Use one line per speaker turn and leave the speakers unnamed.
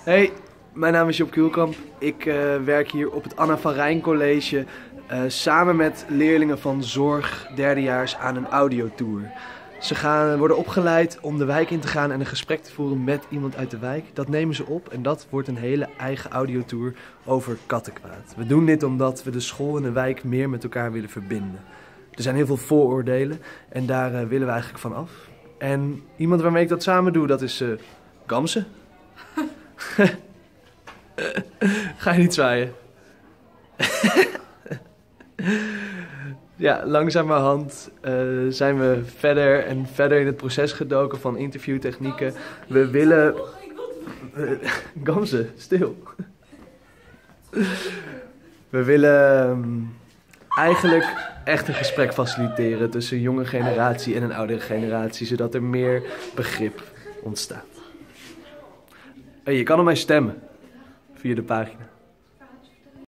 Hey, mijn naam is Job Kuhlkamp. Ik werk hier op het Anna van Rijn College samen met leerlingen van zorg derdejaars aan een audiotour. Ze worden opgeleid om de wijk in te gaan en een gesprek te voeren met iemand uit de wijk. Dat nemen ze op en dat wordt een hele eigen audiotour over kattenkwaad. We doen dit omdat we de school en de wijk meer met elkaar willen verbinden. Er zijn heel veel vooroordelen en daar willen we eigenlijk van af. En iemand waarmee ik dat samen doe, dat is Gamse. Ga je niet zwaaien? Ja, langzamerhand zijn we verder en verder in het proces gedoken van interviewtechnieken. We willen... Gamse, stil. We willen eigenlijk echt een gesprek faciliteren tussen een jonge generatie en een oudere generatie, zodat er meer begrip ontstaat. Hey, je kan op mij stemmen via de pagina.